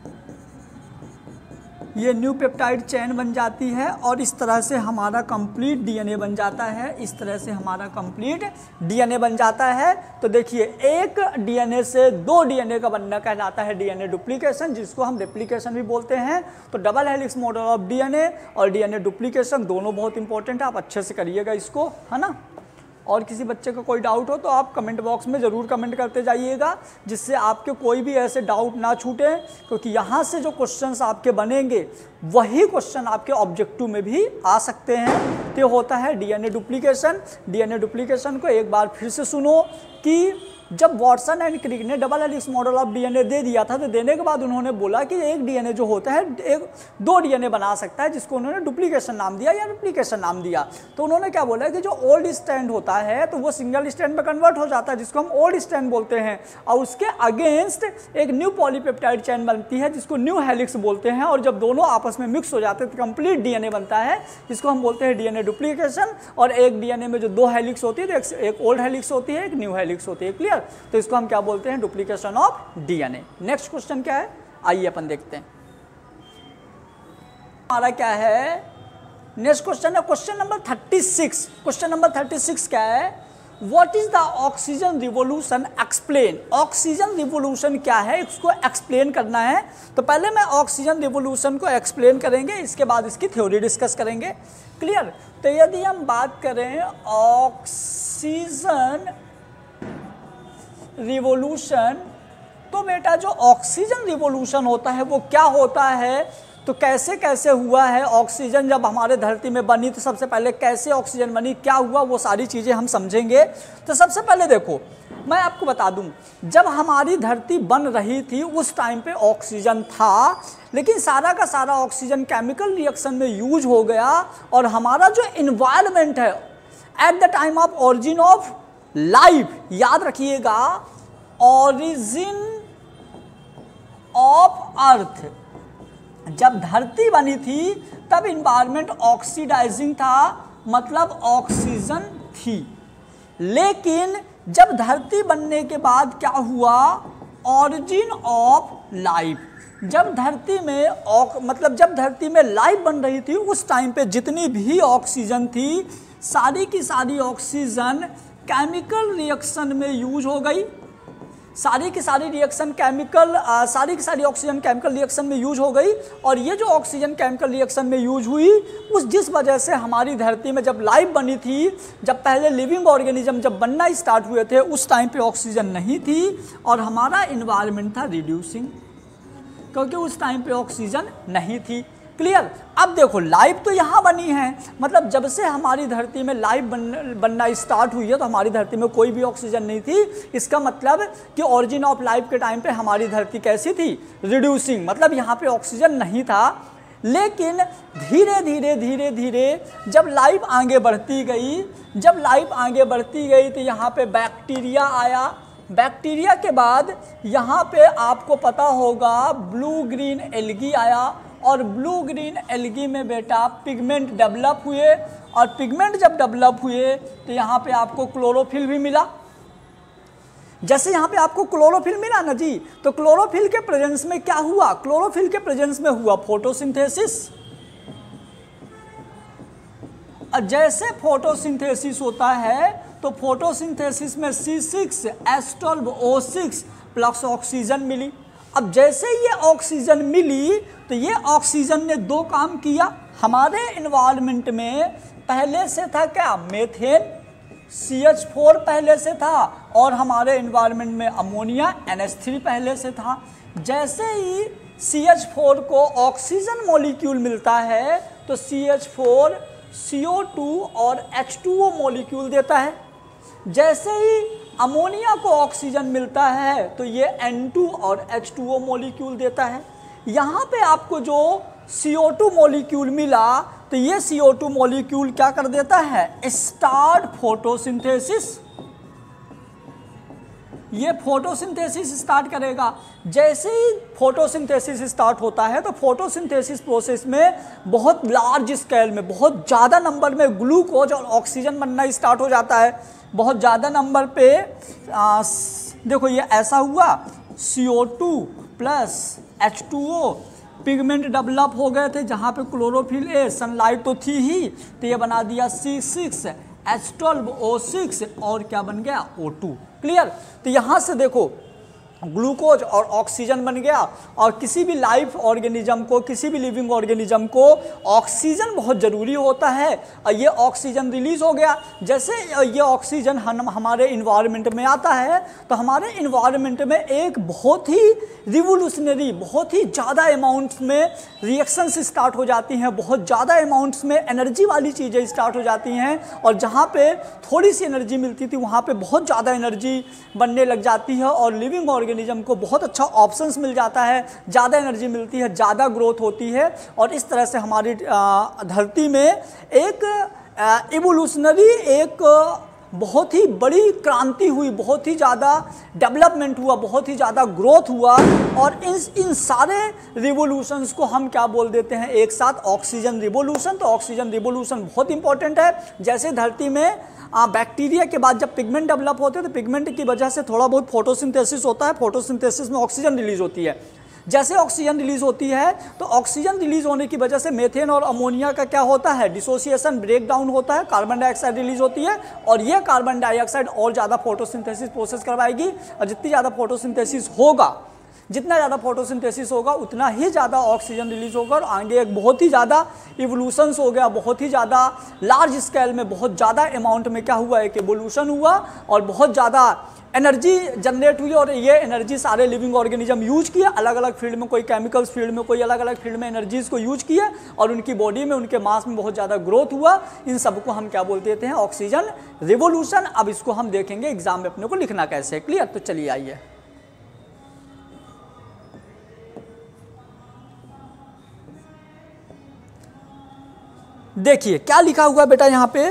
ये न्यू पेप्टाइड चेन बन जाती है और इस तरह से हमारा कंप्लीट डीएनए बन जाता है, इस तरह से हमारा कंप्लीट डीएनए बन जाता है। तो देखिए एक डीएनए से दो डीएनए का बनना कहलाता है डीएनए डुप्लीकेशन, जिसको हम रेप्लिकेशन भी बोलते हैं। तो double helix model of DNA और डीएनए डुप्लीकेशन दोनों बहुत इंपॉर्टेंट है, आप अच्छे से करिएगा इसको, है ना। और किसी बच्चे का कोई डाउट हो तो आप कमेंट बॉक्स में ज़रूर कमेंट करते जाइएगा, जिससे आपके कोई भी ऐसे डाउट ना छूटे, क्योंकि यहाँ से जो क्वेश्चंस आपके बनेंगे वही क्वेश्चन आपके ऑब्जेक्टिव में भी आ सकते हैं। तो होता है डीएनए डुप्लीकेशन। डीएनए डुप्लीकेशन को एक बार फिर से सुनो कि जब वॉटसन एंड क्रिक ने double helix model of DNA दे दिया था, तो देने के बाद उन्होंने बोला कि एक डीएनए जो होता है एक दो डीएनए बना सकता है, जिसको उन्होंने डुप्लीकेशन नाम दिया या रेप्लिकेशन नाम दिया। तो उन्होंने क्या बोला कि जो ओल्ड स्ट्रैंड होता है तो वो सिंगल स्ट्रैंड में कन्वर्ट हो जाता है, जिसको हम ओल्ड स्ट्रैंड बोलते हैं, और उसके अगेंस्ट एक न्यू पॉलीपेप्टाइड चेन बनती है जिसको न्यू हेलिक्स बोलते हैं। और जब दोनों आपस में मिक्स हो जाते हैं तो कंप्लीट डीएनए बनता है, जिसको हम बोलते हैं डीएनए डुप्लीकेशन। और एक डीएनए में जो दो हेलिक्स होती है, तो एक ओल्ड हेलिक्स होती है, एक न्यू हेलिक्स होती है। क्लियर? तो इसको हम क्या बोलते हैं? Duplication of DNA. Next question क्या है, आइए अपन देखते हैं। हमारा क्या है नेक्स्ट क्वेश्चन है क्वेश्चन नंबर 36। क्वेश्चन नंबर 36 क्या है? What is the oxygen revolution explain. Oxygen revolution क्या है, इसको एक्सप्लेन करना है। तो पहले मैं ऑक्सीजन रिवोल्यूशन को एक्सप्लेन करेंगे, इसके बाद इसकी थ्योरी डिस्कस करेंगे। क्लियर? तो यदि हम बात करें ऑक्सीजन रिवोल्यूशन, तो बेटा जो ऑक्सीजन रिवोल्यूशन होता है वो क्या होता है, तो कैसे कैसे हुआ है ऑक्सीजन जब हमारे धरती में बनी, तो सबसे पहले कैसे ऑक्सीजन बनी, क्या हुआ, वो सारी चीज़ें हम समझेंगे। तो सबसे पहले देखो मैं आपको बता दूं, जब हमारी धरती बन रही थी उस टाइम पे ऑक्सीजन था, लेकिन सारा का सारा ऑक्सीजन केमिकल रिएक्शन में यूज हो गया। और हमारा जो इन्वायरमेंट है at the time of origin of life, याद रखिएगा, ऑरिजिन ऑफ अर्थ, जब धरती बनी थी तब इन्वायरमेंट ऑक्सीडाइजिंग था, मतलब ऑक्सीजन थी। लेकिन जब धरती बनने के बाद क्या हुआ, ऑरिजिन ऑफ लाइफ, जब धरती में जब धरती में लाइफ बन रही थी उस टाइम पे जितनी भी ऑक्सीजन थी, सारी की सारी ऑक्सीजन केमिकल रिएक्शन में यूज हो गई। सारी की सारी ऑक्सीजन केमिकल रिएक्शन में यूज हो गई। और ये जो ऑक्सीजन केमिकल रिएक्शन में यूज हुई, जिस वजह से हमारी धरती में जब लाइफ बनी थी, जब पहले लिविंग ऑर्गेनिज्म जब बनना स्टार्ट हुए थे, उस टाइम पे ऑक्सीजन नहीं थी और हमारा इन्वायरमेंट था रिड्यूसिंग, क्योंकि उस टाइम पे ऑक्सीजन नहीं थी। क्लियर? अब देखो लाइफ तो यहाँ बनी है, मतलब जब से हमारी धरती में लाइफ बनना स्टार्ट हुई है तो हमारी धरती में कोई भी ऑक्सीजन नहीं थी। इसका मतलब कि ओरिजिन ऑफ लाइफ के टाइम पे हमारी धरती कैसी थी, रिड्यूसिंग, मतलब यहाँ पे ऑक्सीजन नहीं था। लेकिन धीरे धीरे धीरे धीरे जब लाइफ आगे बढ़ती गई, तो यहाँ पे बैक्टीरिया आया। बैक्टीरिया के बाद यहाँ पे आपको पता होगा ब्लू ग्रीन एल्गी आया, और ब्लू ग्रीन एल्गी में बेटा पिगमेंट डेवलप हुए, और पिगमेंट जब डेवलप हुए तो यहाँ पे आपको क्लोरोफिल भी मिला। जैसे यहाँ पे आपको क्लोरोफिल मिला ना जी, तो क्लोरोफिल के प्रेजेंस में क्या हुआ, क्लोरोफिल के प्रेजेंस में हुआ फोटोसिंथेसिस। जैसे फोटोसिंथेसिस होता है तो फोटोसिंथेसिस में C6H12O6 प्लस ऑक्सीजन मिली। अब जैसे ये ऑक्सीजन मिली तो ये ऑक्सीजन ने दो काम किया। हमारे इन्वायरमेंट में पहले से था क्या, मेथेन CH4 पहले से था, और हमारे इन्वायरमेंट में अमोनिया NH3 पहले से था। जैसे ही CH4 को ऑक्सीजन मॉलिक्यूल मिलता है तो CH4 CO2 और H2O मॉलिक्यूल देता है। जैसे ही अमोनिया को ऑक्सीजन मिलता है तो ये N2 और H2O मॉलिक्यूल देता है। यहाँ पे आपको जो CO2 मॉलिक्यूल मिला तो ये CO2 मॉलिक्यूल क्या कर देता है, स्टार्ट फोटोसिंथेसिस। ये फोटोसिंथेसिस स्टार्ट करेगा। जैसे ही फोटोसिंथेसिस स्टार्ट होता है तो फोटोसिंथेसिस प्रोसेस में बहुत लार्ज स्केल में, बहुत ज़्यादा नंबर में ग्लूकोज और ऑक्सीजन बनना स्टार्ट हो जाता है। बहुत ज़्यादा नंबर पे देखो ये ऐसा हुआ, CO2 plus H2O, pigment develop हो गए थे जहाँ पे क्लोरोफिल ए, सनलाइट तो थी ही, तो ये बना दिया C6H12O6 और क्या बन गया O2। क्लियर। तो यहाँ से देखो ग्लूकोज और ऑक्सीजन बन गया, और किसी भी लाइफ ऑर्गेनिज्म को, किसी भी लिविंग ऑर्गेनिज्म को ऑक्सीजन बहुत ज़रूरी होता है, और ये ऑक्सीजन रिलीज हो गया। जैसे ये ऑक्सीजन हमारे इन्वायरमेंट में आता है तो हमारे इन्वायरमेंट में एक बहुत ही रिवोल्यूशनरी, बहुत ही ज़्यादा अमाउंट्स में रिएक्शंस स्टार्ट हो जाती हैं, बहुत ज़्यादा अमाउंट्स में एनर्जी वाली चीज़ें स्टार्ट हो जाती हैं, और जहाँ पे थोड़ी सी एनर्जी मिलती थी वहाँ पे बहुत ज़्यादा एनर्जी बनने लग जाती है, और लिविंग ऑर्गेनिज्म को बहुत अच्छा ऑप्शंस मिल जाता है, ज़्यादा एनर्जी मिलती है, ज़्यादा ग्रोथ होती है, और इस तरह से हमारी धरती में एक इवोल्यूशनरी, एक बहुत ही बड़ी क्रांति हुई, बहुत ही ज़्यादा डेवलपमेंट हुआ, बहुत ही ज़्यादा ग्रोथ हुआ, और इन सारे रिवोल्यूशंस को हम क्या बोल देते हैं एक साथ, ऑक्सीजन रिवोल्यूशन। तो ऑक्सीजन रिवोल्यूशन बहुत इंपॉर्टेंट है। जैसे धरती में बैक्टीरिया के बाद जब पिगमेंट डेवलप होते हैं तो पिगमेंट की वजह से थोड़ा बहुत फोटोसिंथेसिस होता है, फोटोसिंथेसिस में ऑक्सीजन रिलीज होती है। जैसे ऑक्सीजन रिलीज होती है तो ऑक्सीजन रिलीज होने की वजह से मेथेन और अमोनिया का क्या होता है, डिसोसिएशन, ब्रेक डाउन होता है, कार्बन डाइऑक्साइड रिलीज होती है, और ये कार्बन डाइऑक्साइड और ज़्यादा फोटोसिंथेसिस प्रोसेस करवाएगी, और जितनी ज़्यादा फोटोसिंथेसिस होगा, जितना ज़्यादा फोटोसिंथेसिस होगा उतना ही ज़्यादा ऑक्सीजन रिलीज होगा, और आगे एक बहुत ही ज़्यादा इवोल्यूशंस हो गया, बहुत ही ज़्यादा लार्ज स्केल में, बहुत ज़्यादा अमाउंट में क्या हुआ, एक इवोल्यूशन हुआ, और बहुत ज़्यादा एनर्जी जनरेट हुई, और ये एनर्जी सारे लिविंग ऑर्गेनिज्म यूज किया, अलग अलग फील्ड में, कोई केमिकल्स फील्ड में, कोई अलग अलग फील्ड में एनर्जीज को यूज किया, और उनकी बॉडी में, उनके मास में बहुत ज़्यादा ग्रोथ हुआ। इन सबको हम क्या बोल देते हैं, ऑक्सीजन रिवोल्यूशन। अब इसको हम देखेंगे एग्जाम में अपने को लिखना कैसे। क्लियर। तो चलिए आइए, देखिए क्या लिखा हुआ बेटा यहाँ पे,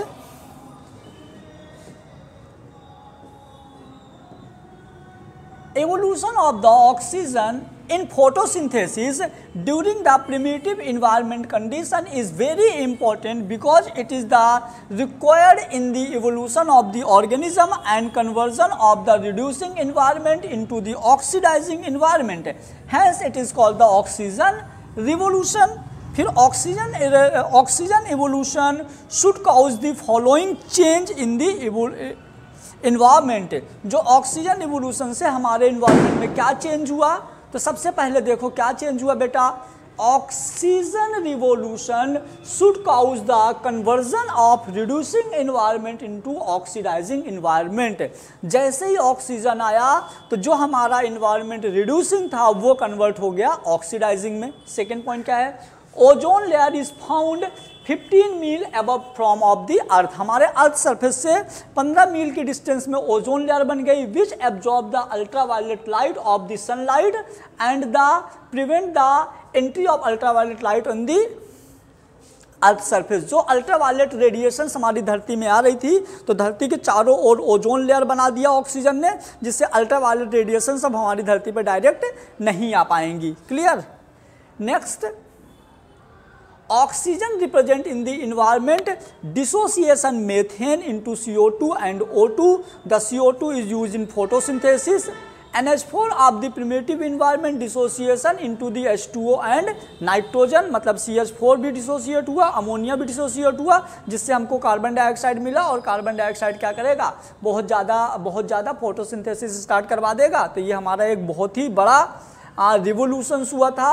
evolution of the oxygen in photosynthesis during the primitive environment condition is very important because it is the required in the evolution of the organism and conversion of the reducing environment into the oxidizing environment. Hence it is called the oxygen revolution. फिर oxygen evolution should cause the following change in the environment. जो ऑक्सीजन इवोल्यूशन से हमारे इन्वायरमेंट में क्या चेंज हुआ, तो सबसे पहले देखो क्या चेंज हुआ बेटा, oxygen revolution should cause the conversion of reducing environment into oxidizing environment. जैसे ही ऑक्सीजन आया तो जो हमारा एनवायरनमेंट रिड्यूसिंग था वो कन्वर्ट हो गया ऑक्सीडाइजिंग में। सेकेंड पॉइंट क्या है, ozone layer is found 15 mile above from of the earth. हमारे अर्थ सरफेस से 15 मील की डिस्टेंस में ओजोन लेयर बन गई, which absorb the ultraviolet light of the sunlight and the prevent the entry of ultraviolet light on the earth surface. जो अल्ट्रावायलेट रेडिएशन हमारी धरती में आ रही थी तो धरती के चारों ओर ओजोन लेयर बना दिया ऑक्सीजन ने, जिससे अल्ट्रावायलेट रेडिएशन सब हमारी धरती पर डायरेक्ट नहीं आ पाएंगी। Clear. Next, oxygen represent in the environment dissociation methane into CO2 and O2. The CO2 is used in photosynthesis. NH4 of the primitive environment dissociation into the H2O and nitrogen, मतलब CH4 भी डिसोसिएट हुआ, अमोनिया भी डिसोसिएट हुआ, जिससे हमको कार्बन डाइऑक्साइड मिला, और कार्बन डाइऑक्साइड क्या करेगा, बहुत ज़्यादा फोटोसिंथेसिस स्टार्ट करवा देगा। तो ये हमारा एक बहुत ही बड़ा रिवोल्यूशन हुआ था,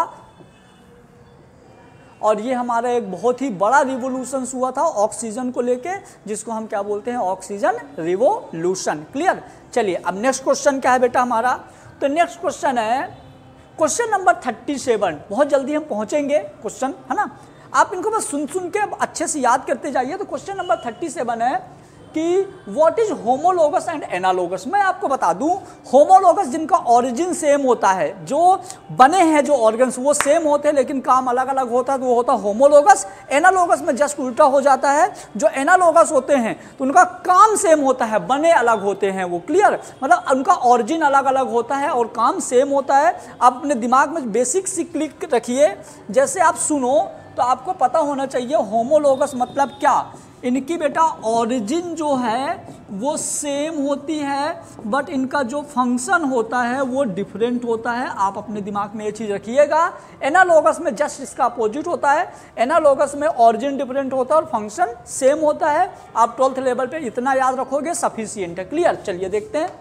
और ये हमारा एक बहुत ही बड़ा रिवोल्यूशन हुआ था ऑक्सीजन को लेके, जिसको हम क्या बोलते हैं, ऑक्सीजन रिवोल्यूशन। क्लियर। चलिए अब नेक्स्ट क्वेश्चन क्या है बेटा हमारा, तो नेक्स्ट क्वेश्चन है क्वेश्चन नंबर 37। बहुत जल्दी हम पहुंचेंगे क्वेश्चन, है ना, आप इनको बस सुन के अच्छे से याद करते जाइए। तो क्वेश्चन नंबर 37 है, कि what is homologous and analogous. मैं आपको बता दूं, होमोलोगस जिनका ओरिजिन सेम होता है, जो बने हैं जो ऑर्गन्स वो सेम होते हैं लेकिन काम अलग अलग होता है, तो वो होता है होमोलोगस। एनालोगस में जस्ट उल्टा हो जाता है, जो एनालोगस होते हैं तो उनका काम सेम होता है, बने अलग होते हैं वो। क्लियर, मतलब उनका ओरिजिन अलग अलग होता है और काम सेम होता है। आप अपने दिमाग में बेसिक सी क्लिक रखिए, जैसे आप सुनो तो आपको पता होना चाहिए होमोलोगस मतलब क्या। इनकी बेटा ओरिजिन जो है वो सेम होती है बट इनका जो फंक्शन होता है वो डिफरेंट होता है। आप अपने दिमाग में ये चीज़ रखिएगा। एनालोगस में जस्ट इसका अपोजिट होता है, एनालोगस में ओरिजिन डिफरेंट होता है और फंक्शन सेम होता है। आप 12th लेवल पे इतना याद रखोगे सफिशिएंट है। क्लियर, चलिए देखते हैं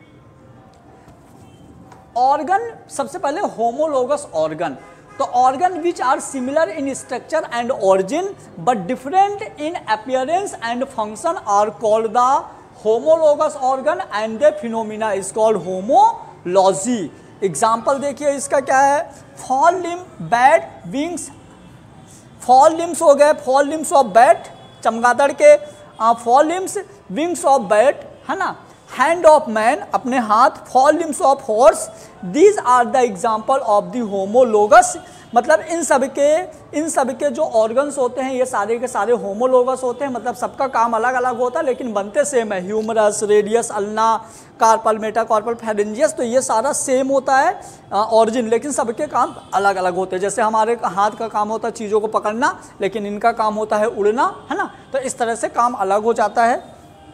ऑर्गन। सबसे पहले होमोलोगस ऑर्गन, तो organ which are similar in structure and origin but different in appearance and function are called the homologous organ and the phenomena is called homology. Example देखिए इसका क्या है, fall limb, bat, wings. Fall limbs हो गए, फॉल लिम्स ऑफ बैट चमगादड़ के, fall limbs, wings of bat है ना, हैंड ऑफ मैन अपने हाथ, fall limbs of horse. These are the example of the homologous. मतलब इन सब के जो ऑर्गन्स होते हैं ये सारे के सारे होमोलोगस होते हैं, मतलब सबका काम अलग अलग होता है लेकिन बनते सेम है। Humerus, radius, ulna, carpal, metacarpal, phalanges, तो ये सारा सेम होता है ऑरिजिन, लेकिन सबके काम अलग अलग होते हैं। जैसे हमारे हाथ का काम होता है चीज़ों को पकड़ना, लेकिन इनका काम होता है उड़ना, है ना। तो इस तरह से काम अलग हो जाता है।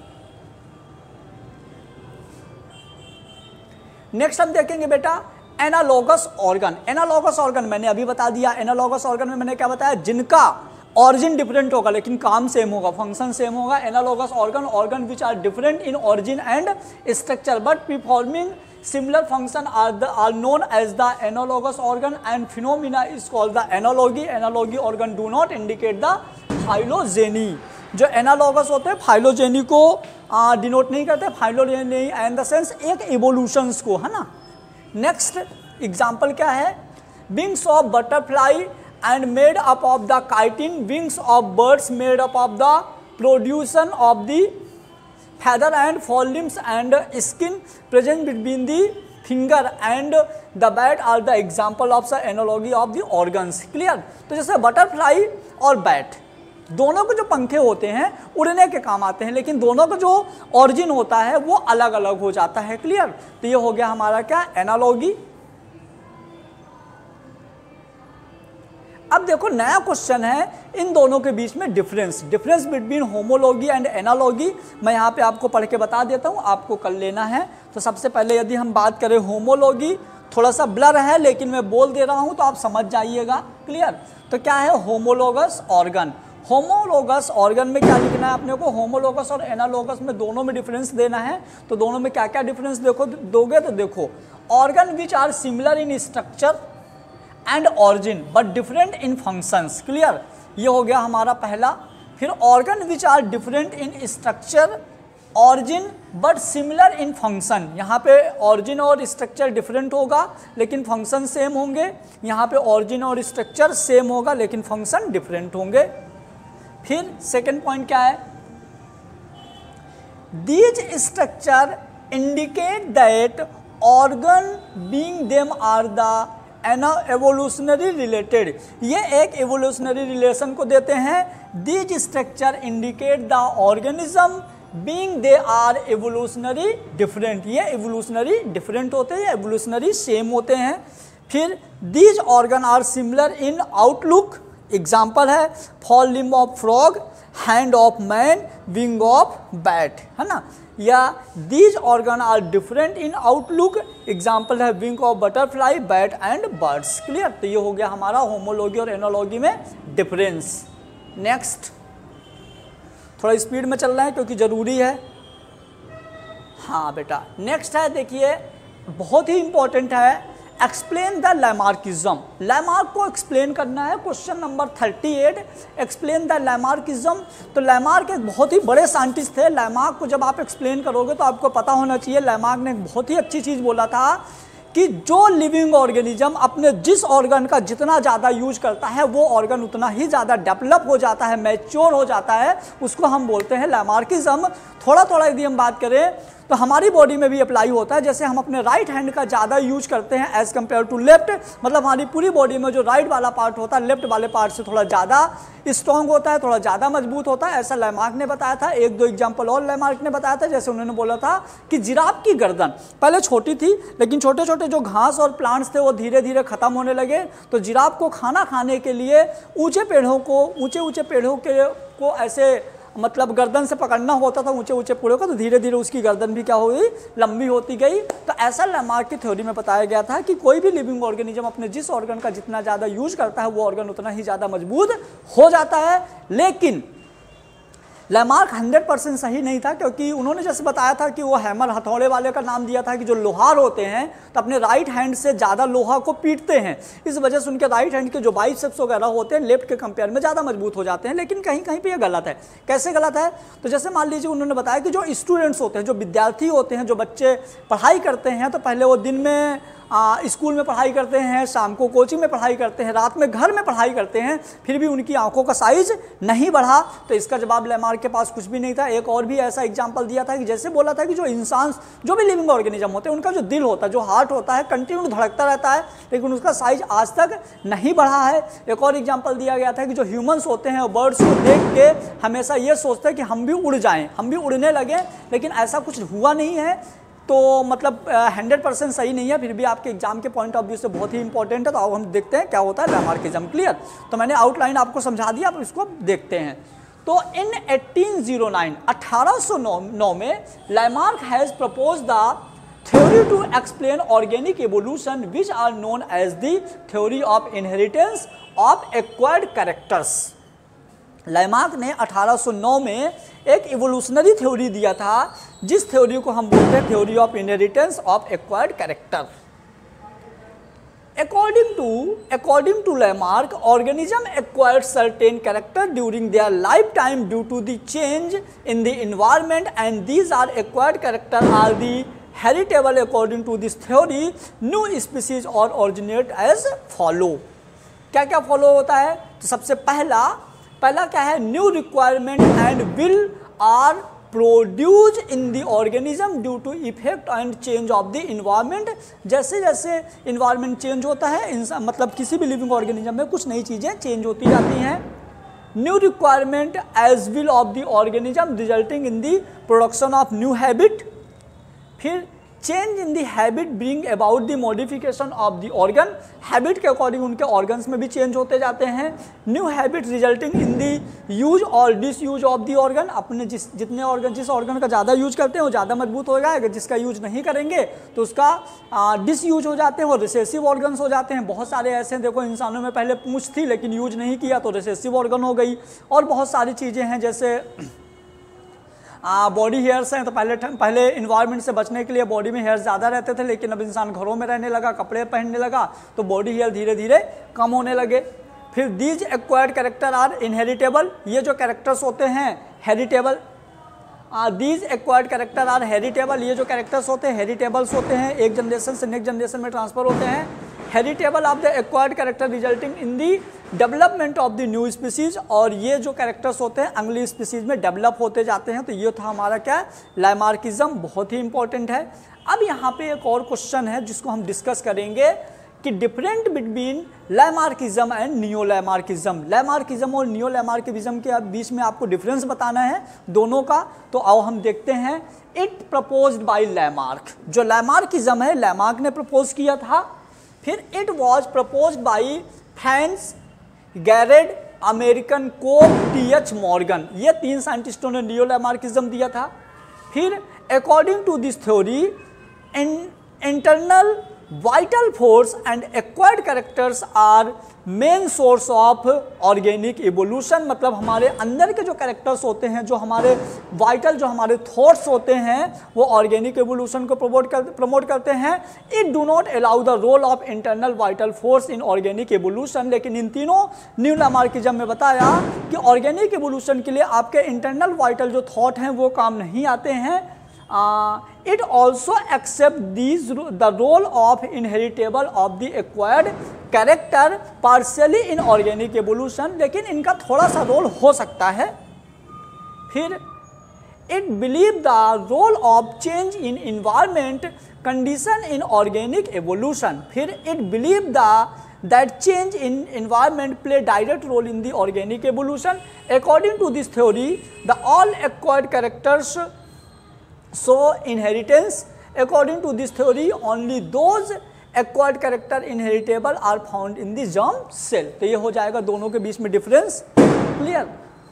नेक्स्ट हम देखेंगे बेटा एनालोगस ऑर्गन। एनालोगस ऑर्गन मैंने अभी बता दिया। एनालोगस ऑर्गन में मैंने क्या बताया, जिनका ऑरिजिन डिफरेंट होगा लेकिन काम सेम होगा, फंक्शन सेम होगा। Analogous organ, organ which are different in origin and structure but performing similar function are known as the analogous organ and phenomena is called the analogy. Analogy organ do not indicate the phylogeny. जो एनालॉगस होते हैं फाइलोजेनी को डिनोट नहीं करते, फाइलोजेनी एंड द सेंस एक इवोल्यूशंस को, है ना। नेक्स्ट एग्जांपल क्या है, wings of butterfly and made up of the chitin, wings of birds made up of the production of the feather and fall limbs and skin present between the finger and the bat are the example of the analogy of the organs. Clear? तो जैसे बटरफ्लाई और बैट दोनों के जो पंखे होते हैं उड़ने के काम आते हैं, लेकिन दोनों का जो ऑरिजिन होता है वो अलग अलग हो जाता है। क्लियर? तो ये हो गया हमारा क्या, एनालॉगी। अब देखो नया क्वेश्चन है इन दोनों के बीच में difference between homology and analogy. मैं यहाँ पे आपको पढ़ के बता देता हूँ, आपको कर लेना है। तो सबसे पहले यदि हम बात करें होमोलॉगी, थोड़ा सा ब्लर है लेकिन मैं बोल दे रहा हूँ तो आप समझ जाइएगा। क्लियर? तो क्या है होमोलोगस ऑर्गन। होमोलोगस ऑर्गन में क्या लिखना है अपने को, होमोलोगस और एनालोगस में दोनों में डिफरेंस देना है। तो दोनों में क्या क्या डिफरेंस देखो दोगे तो देखो, organ which are similar in structure and origin but different in functions. Clear? ये हो गया हमारा पहला। फिर organ which are different in structure origin but similar in function. यहाँ पे ऑरिजिन और स्ट्रक्चर डिफरेंट होगा लेकिन फंक्शन सेम होंगे। यहाँ पे ऑरिजिन और स्ट्रक्चर सेम होगा लेकिन फंक्शन डिफरेंट होंगे। फिर सेकेंड पॉइंट क्या है, these structure indicate that organ being them are the evolutionary related. ये एक एवोल्यूशनरी रिलेशन को देते हैं। These structure indicate the organism being they are evolutionary different. ये एवोल्यूशनरी डिफरेंट होते हैं, एवोल्यूशनरी सेम होते हैं। फिर these organ are similar in outlook. Example है fall limb of frog, hand of man, wing of bat, है ना। या these organ are different in outlook. Example है wing of butterfly, bat and birds. Clear? तो ये हो गया हमारा होमोलॉगी और एनालॉगी में डिफरेंस। नेक्स्ट, थोड़ा स्पीड में चल रहा है क्योंकि ज़रूरी है। हाँ बेटा, नेक्स्ट है देखिए, बहुत ही इंपॉर्टेंट है, एक्सप्लेन द लैमार्किज्म। लैमार्क को एक्सप्लेन करना है। Question number 38, explain the Lamarckism. तो लैमार्क एक बहुत ही बड़े साइंटिस्ट थे। लैमार्क को जब आप एक्सप्लेन करोगे तो आपको पता होना चाहिए, लैमार्क ने एक बहुत ही अच्छी चीज़ बोला था कि जो लिविंग ऑर्गेनिज्म अपने जिस ऑर्गन का जितना ज़्यादा यूज करता है वो ऑर्गन उतना ही ज़्यादा डेवलप हो जाता है, मैच्योर हो जाता है, उसको हम बोलते हैं लैमार्किज्म। थोड़ा थोड़ा यदि हम बात करें तो हमारी बॉडी में भी अप्लाई होता है। जैसे हम अपने राइट हैंड का ज़्यादा यूज करते हैं एज़ कम्पेयर टू लेफ्ट, मतलब हमारी पूरी बॉडी में जो राइट वाला पार्ट होता है लेफ्ट वाले पार्ट से थोड़ा ज़्यादा स्ट्रॉन्ग होता है, थोड़ा ज़्यादा मजबूत होता है, ऐसा लैमार्क ने बताया था। एक दो एग्जाम्पल और लैमार्क ने बताया था, जैसे उन्होंने बोला था कि जिराफ की गर्दन पहले छोटी थी, लेकिन छोटे छोटे जो घास और प्लांट्स थे वो धीरे धीरे खत्म होने लगे, तो जिराफ को खाना खाने के लिए ऊंचे पेड़ों को ऐसे मतलब गर्दन से पकड़ना होता था, ऊंचे ऊंचे पेड़ों को, तो धीरे धीरे उसकी गर्दन भी क्या हुई, लंबी होती गई। तो ऐसा लैमार्क की थ्योरी में बताया गया था कि कोई भी लिविंग ऑर्गेनिज्म अपने जिस ऑर्गन का जितना ज़्यादा यूज करता है वो ऑर्गन उतना ही ज़्यादा मजबूत हो जाता है। लेकिन लैमार्क 100% सही नहीं था, क्योंकि उन्होंने जैसे बताया था कि वो हैमर, हथौड़े वाले का नाम दिया था कि जो लोहार होते हैं तो अपने राइट हैंड से ज़्यादा लोहा को पीटते हैं, इस वजह से उनके राइट हैंड के जो बाइसेप्स वगैरह होते हैं लेफ्ट के कंपेयर में ज़्यादा मजबूत हो जाते हैं। लेकिन कहीं कहीं पे ये गलत है। कैसे गलत है? तो जैसे मान लीजिए उन्होंने बताया कि जो स्टूडेंट्स होते हैं, जो विद्यार्थी होते हैं, जो बच्चे पढ़ाई करते हैं, तो पहले वो दिन में स्कूल में पढ़ाई करते हैं, शाम को कोचिंग में पढ़ाई करते हैं, रात में घर में पढ़ाई करते हैं, फिर भी उनकी आंखों का साइज नहीं बढ़ा। तो इसका जवाब लैमार्क के पास कुछ भी नहीं था। एक और भी ऐसा एग्जांपल दिया था कि जैसे बोला था कि जो इंसान, जो भी लिविंग ऑर्गेनिज्म होते हैं, उनका जो दिल होता है, जो हार्ट होता है, कंटिन्यू धड़कता रहता है, लेकिन उसका साइज आज तक नहीं बढ़ा है। एक और एग्जाम्पल दिया गया था कि जो ह्यूमन्स होते हैं बर्ड्स को देख के हमेशा ये सोचते हैं कि हम भी उड़ जाएं, हम भी उड़ने लगे, लेकिन ऐसा कुछ हुआ नहीं है। तो मतलब 100% सही नहीं है, फिर भी आपके एग्जाम के पॉइंट ऑफ व्यू से बहुत ही इंपॉर्टेंट है। तो अब हम देखते हैं क्या होता है लैमार्किज्म। क्लियर? तो मैंने आउटलाइन आपको समझा दिया, आप इसको देखते हैं। तो इन 1809 में Lamarck has propose the theory to explain organic evolution which are known as the theory of inheritance of acquired characters. Lamarck ने 1809 में एक इवोल्यूशनरी थ्योरी दिया था, जिस थ्योरी को हम बोलते हैं theory of inheritance of acquired character. According to Lamarck, organism acquired certain character during their lifetime due to the change in the environment, and these are acquired character are the heritable. According to this theory, new species or originate as follow. क्या क्या फॉलो होता है? तो सबसे पहला क्या है? New requirement and will are produce in the organism due to effect and change of the environment. जैसे जैसे इन्वायरमेंट चेंज होता है, इंसान मतलब किसी भी लिविंग ऑर्गेनिज्म में कुछ नई चीज़ें चेंज होती जाती हैं। New requirement as will of the organism resulting in the production of new habit. फिर change in the habit bring about the modification of the organ. Habit के अकॉर्डिंग उनके ऑर्गन्स में भी चेंज होते जाते हैं। New habit resulting in the use और disuse of the organ. अपने जिस ऑर्गन का ज़्यादा यूज करते हैं वो ज़्यादा मजबूत हो जाएगा, जिसका यूज नहीं करेंगे तो उसका डिस यूज हो जाते हैं और रिसेसिव ऑर्गन्स हो जाते हैं। बहुत सारे ऐसे हैं, देखो इंसानों में पहले पूंछ थी लेकिन यूज नहीं किया तो रिसेसिव ऑर्गन हो गई। और बहुत सारी चीज़ें हैं, जैसे बॉडी हेयर्स हैं, तो पहले इन्वायरमेंट से बचने के लिए बॉडी में हेयर्स ज़्यादा रहते थे, लेकिन अब इंसान घरों में रहने लगा, कपड़े पहनने लगा, तो बॉडी हेयर धीरे धीरे कम होने लगे। फिर these acquired character are inheritable. ये जो कैरेक्टर्स होते हैं heritable, these acquired character are heritable. ये जो कैरेक्टर्स होते हैं हेरिटेबल्स होते हैं, एक जनरेशन से नेक्स्ट जनरेशन में ट्रांसफर होते हैं। Heritable of the acquired character resulting in the development of the new species. और ये जो कैरेक्टर्स होते हैं अगली स्पीसीज में डेवलप होते जाते हैं। तो ये था हमारा क्या, लैमार्किज्म, बहुत ही इंपॉर्टेंट है। अब यहाँ पे एक और क्वेश्चन है जिसको हम डिस्कस करेंगे कि different between Lamarckism and neo Lamarckism. Lamarckism और नियो लैमार्किज्म के बीच में आपको डिफरेंस बताना है दोनों का। तो आओ हम देखते हैं। It proposed by Lamarck. जो लैमार्किज्म है लैमार्क ने प्रपोज किया था। फिर it was proposed by France Garrard, American Cope, T H. Morgan. ये तीन साइंटिस्टों ने नियो लैमार्किज्म दिया था। फिर according to this theory internal vital force and acquired characters are main source of organic evolution. मतलब हमारे अंदर के जो कैरेक्टर्स होते हैं, जो हमारे वाइटल, जो हमारे थॉट्स होते हैं, वो ऑर्गेनिक इवोल्यूशन को प्रमोट करते हैं। It do not allow the role of internal vital force in organic evolution. लेकिन इन तीनों न्यू लैमार्किज्म में बताया कि ऑर्गेनिक इवोल्यूशन के लिए आपके इंटरनल वाइटल जो थॉट हैं वो काम नहीं आते हैं। it also accept these the role of inheritable of the acquired character partially in organic evolution, लेकिन इनका थोड़ा सा रोल हो सकता है। फिर it believe the role of change in environment condition in organic evolution, फिर it believe that change in environment play direct role in the organic evolution. According to this theory, the all acquired characters show inheritance. According to this theory, only those acquired character inheritable are found in the germ cell. तो ये हो जाएगा दोनों के बीच में डिफरेंस। क्लियर?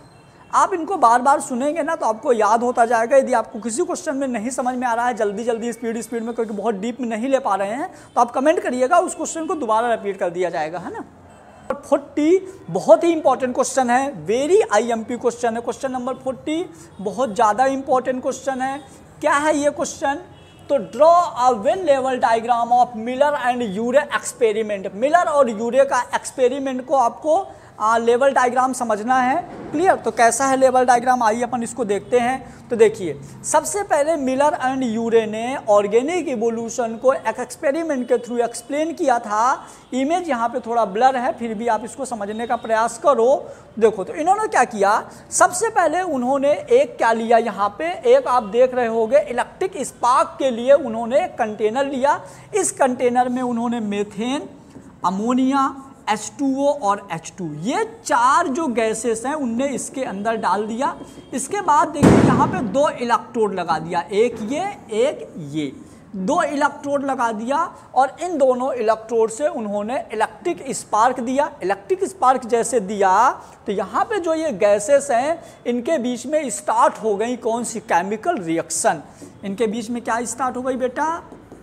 आप इनको बार बार सुनेंगे ना तो आपको याद होता जाएगा। यदि आपको किसी क्वेश्चन में नहीं समझ में आ रहा है, जल्दी जल्दी स्पीड में, क्योंकि बहुत डीप में नहीं ले पा रहे हैं, तो आप कमेंट करिएगा, उस क्वेश्चन को दोबारा रिपीट कर दिया जाएगा, है ना। 40 बहुत ही इंपॉर्टेंट क्वेश्चन है, वेरी IMP क्वेश्चन है। क्वेश्चन नंबर 40 बहुत ज़्यादा इंपॉर्टेंट क्वेश्चन है। क्या है ये क्वेश्चन? तो draw a well level diagram of Miller and Urey experiment. Miller और यूरे का एक्सपेरिमेंट को आपको लेवल डायग्राम समझना है। क्लियर? तो कैसा है लेवल डायग्राम, आइए अपन इसको देखते हैं। तो देखिए, सबसे पहले मिलर एंड यूरे ने ऑर्गेनिक इवोल्यूशन को एक एक्सपेरिमेंट के थ्रू एक्सप्लेन किया था। इमेज यहाँ पे थोड़ा ब्लर है, फिर भी आप इसको समझने का प्रयास करो। देखो, तो इन्होंने क्या किया, सबसे पहले उन्होंने एक क्या लिया, यहाँ पे एक आप देख रहे होंगे इलेक्ट्रिक स्पार्क के लिए उन्होंने एक कंटेनर लिया। इस कंटेनर में उन्होंने मीथेन, अमोनिया, H2O और H2 ये चार जो गैसेस हैं उनने इसके अंदर डाल दिया। इसके बाद देखिए यहाँ पे 2 इलेक्ट्रोड लगा दिया, एक ये 2 इलेक्ट्रोड लगा दिया, और इन दोनों इलेक्ट्रोड से उन्होंने इलेक्ट्रिक स्पार्क दिया। इलेक्ट्रिक स्पार्क जैसे दिया तो यहाँ पे जो ये गैसेस हैं इनके बीच में स्टार्ट हो गई कौन सी, केमिकल रिएक्शन। इनके बीच में क्या स्टार्ट हो गई बेटा,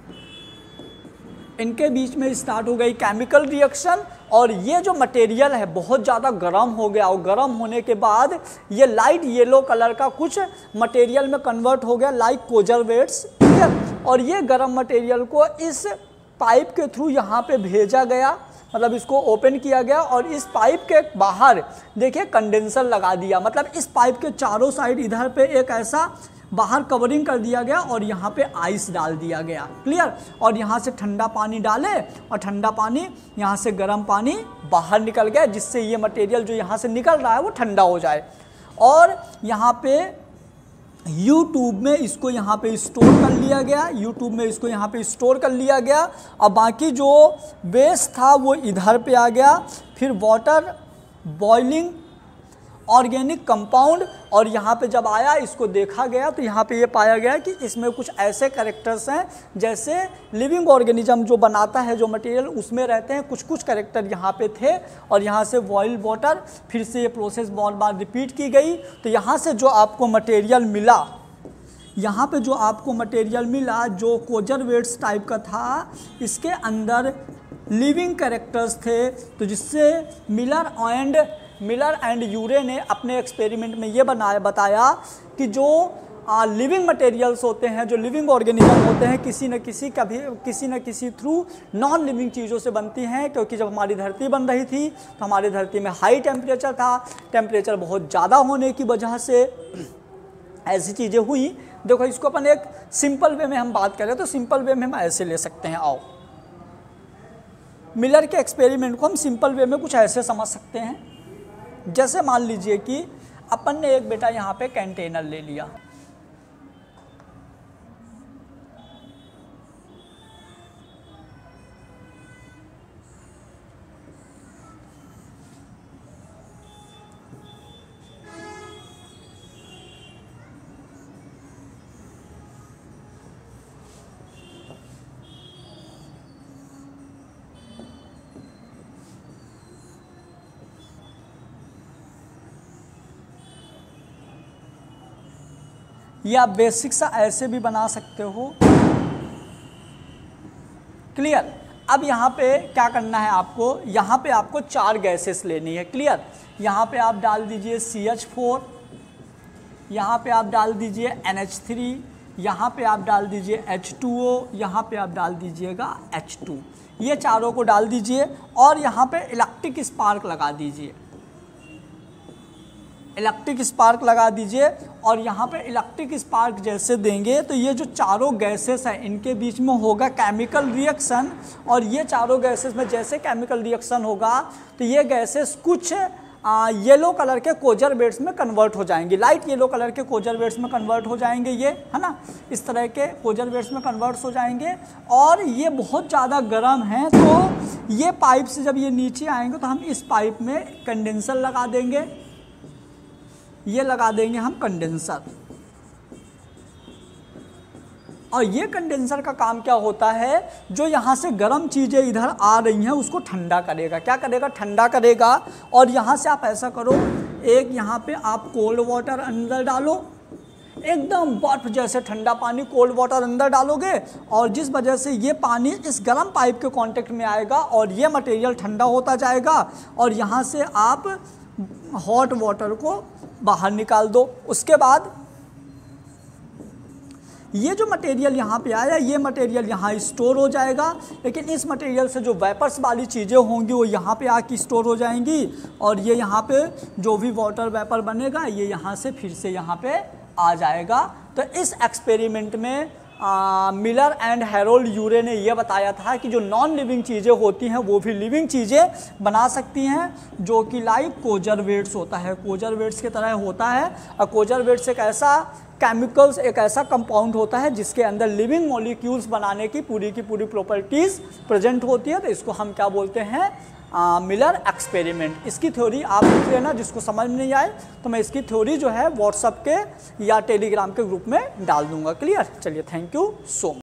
इनके बीच में स्टार्ट हो गई केमिकल रिएक्शन, और ये जो मटेरियल है बहुत ज़्यादा गर्म हो गया, और गर्म होने के बाद ये लाइट येलो कलर का कुछ मटेरियल में कन्वर्ट हो गया लाइक कोजरवेट्स। ठीक है, और ये गर्म मटेरियल को इस पाइप के थ्रू यहाँ पे भेजा गया, मतलब इसको ओपन किया गया, और इस पाइप के बाहर देखिए कंडेंसर लगा दिया। मतलब इस पाइप के चारों साइड इधर पे एक ऐसा बाहर कवरिंग कर दिया गया और यहाँ पे आइस डाल दिया गया। क्लियर? और यहाँ से ठंडा पानी डाले और ठंडा पानी यहाँ से गर्म पानी बाहर निकल गया, जिससे ये मटेरियल जो यहाँ से निकल रहा है वो ठंडा हो जाए। और यहाँ पे यूट्यूब में इसको यहाँ पे स्टोर कर लिया गया, यूट्यूब में इसको यहाँ पे स्टोर कर लिया गया, और बाकी जो वेस्ट था वो इधर पे आ गया। फिर वाटर बॉइलिंग ऑर्गेनिक कंपाउंड, और यहाँ पे जब आया इसको देखा गया तो यहाँ पे ये पाया गया कि इसमें कुछ ऐसे कैरेक्टर्स हैं जैसे लिविंग ऑर्गेनिज्म जो बनाता है जो मटेरियल उसमें रहते हैं, कुछ कैरेक्टर यहाँ पे थे। और यहाँ से बॉइल वाटर, फिर से ये प्रोसेस बहुत बार रिपीट की गई। तो यहाँ से जो आपको मटेरियल मिला, यहाँ पे जो आपको मटेरियल मिला जो कोजरवेट्स टाइप का था, इसके अंदर लिविंग कैरेक्टर्स थे। तो जिससे मिलर एंड यूरे ने अपने एक्सपेरिमेंट में ये बताया कि जो लिविंग मटेरियल्स होते हैं, जो लिविंग ऑर्गेनिज्म होते हैं, किसी न किसी थ्रू नॉन लिविंग चीज़ों से बनती हैं। क्योंकि जब हमारी धरती बन रही थी तो हमारी धरती में हाई टेम्परेचर था, टेम्परेचर बहुत ज़्यादा होने की वजह से ऐसी चीज़ें हुई। देखो, इसको अपन एक सिंपल वे में हम बात करें तो सिंपल वे में हम ऐसे ले सकते हैं। आओ, मिलर के एक्सपेरिमेंट को हम सिंपल वे में कुछ ऐसे समझ सकते हैं। जैसे मान लीजिए कि अपन ने एक बेटा यहाँ पे कंटेनर ले लिया, या बेसिक सा ऐसे भी बना सकते हो। क्लियर? अब यहाँ पे क्या करना है आपको, यहाँ पे आपको 4 गैसेस लेनी है। क्लियर? यहाँ पे आप डाल दीजिए CH4, यहाँ पे आप डाल दीजिए NH3, यहाँ पे आप डाल दीजिए H2O, यहाँ पे आप डाल दीजिएगा H2। ये चारों को डाल दीजिए और यहाँ पे इलेक्ट्रिक स्पार्क लगा दीजिए। इलेक्ट्रिक स्पार्क लगा दीजिए और यहाँ पे इलेक्ट्रिक स्पार्क जैसे देंगे तो ये जो चारों गैसेस हैं इनके बीच में होगा केमिकल रिएक्शन, और ये चारों गैसेस में जैसे केमिकल रिएक्शन होगा तो ये गैसेस कुछ येलो कलर के कोजरवेट्स में कन्वर्ट हो जाएंगे, लाइट येलो कलर के कोजरवेट्स में कन्वर्ट हो जाएंगे, ये है ना, इस तरह के कोजरवेट्स में कन्वर्ट हो जाएंगे। और ये बहुत ज़्यादा गर्म हैं तो ये पाइप से जब ये नीचे आएंगे तो हम इस पाइप में कंडेंसर लगा देंगे, ये लगा देंगे हम कंडेंसर। और ये कंडेंसर का काम क्या होता है, जो यहाँ से गर्म चीज़ें इधर आ रही हैं उसको ठंडा करेगा। क्या करेगा? ठंडा करेगा। और यहाँ से आप ऐसा करो, एक यहाँ पे आप कोल्ड वाटर अंदर डालो, एकदम बर्फ जैसे ठंडा पानी कोल्ड वाटर अंदर डालोगे, और जिस वजह से ये पानी इस गर्म पाइप के कांटेक्ट में आएगा और ये मटेरियल ठंडा होता जाएगा, और यहाँ से आप हॉट वाटर को बाहर निकाल दो। उसके बाद ये जो मटेरियल यहाँ पे आया, ये मटेरियल यहाँ स्टोर हो जाएगा, लेकिन इस मटेरियल से जो वेपर्स वाली चीज़ें होंगी वो यहाँ पे आके स्टोर हो जाएंगी, और ये यहाँ पे जो भी वाटर वेपर बनेगा ये यहाँ से फिर से यहाँ पे आ जाएगा। तो इस एक्सपेरिमेंट में मिलर एंड हैरोल्ड यूरे ने यह बताया था कि जो नॉन लिविंग चीज़ें होती हैं वो भी लिविंग चीज़ें बना सकती हैं, जो कि लाइक कोजरवेट्स होता है, कोजरवेट्स की तरह होता है। और कोजरवेट्स एक ऐसा केमिकल्स, एक ऐसा कंपाउंड होता है जिसके अंदर लिविंग मॉलिक्यूल्स बनाने की पूरी प्रॉपर्टीज़ प्रेजेंट होती है। तो इसको हम क्या बोलते हैं? Miller experiment. इसकी थ्योरी आप लिख लेना, जिसको समझ में नहीं आए तो मैं इसकी थ्योरी जो है व्हाट्सएप के या टेलीग्राम के ग्रुप में डाल दूंगा। क्लियर? चलिए, थैंक यू सो मच।